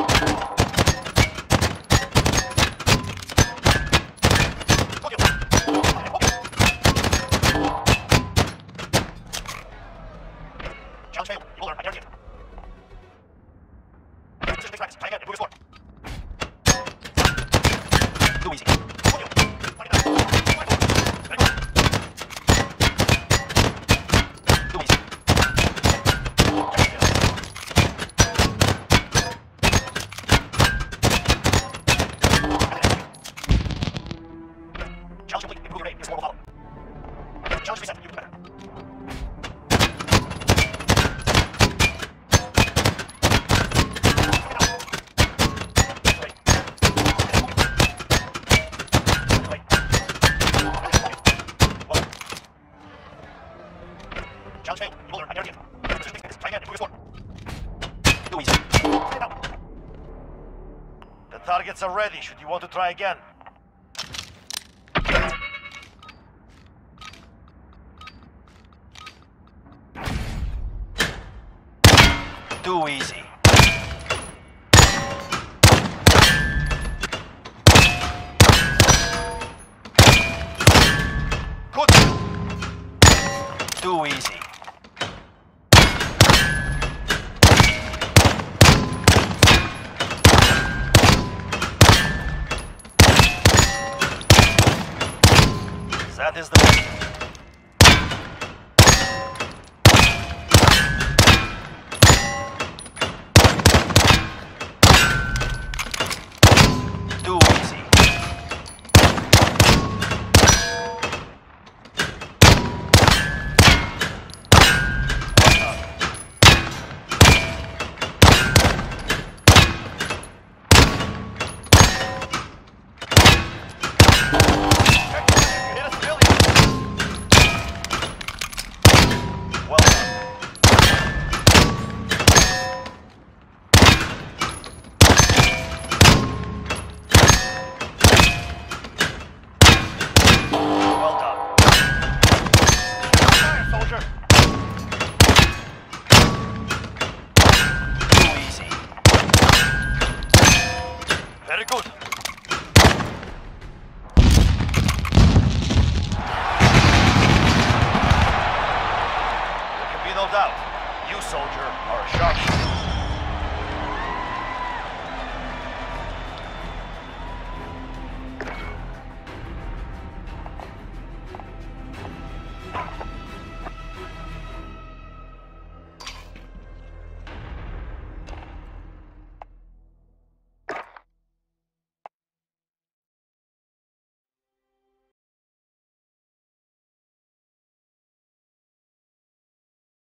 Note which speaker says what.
Speaker 1: Challenge failed. You will learn. I guarantee it. Position fix practice. Try again and move your score. Too easy. Challenge complete. Improve your aim. Your score will follow. Challenge reset. You can do better. Challenge failed. You will learn. I guarantee it. Position fix. Try again and move your score. Too easy.
Speaker 2: The targets are ready. Should you want to try again?
Speaker 1: Too easy.
Speaker 2: Good.
Speaker 1: Too easy.
Speaker 2: That is the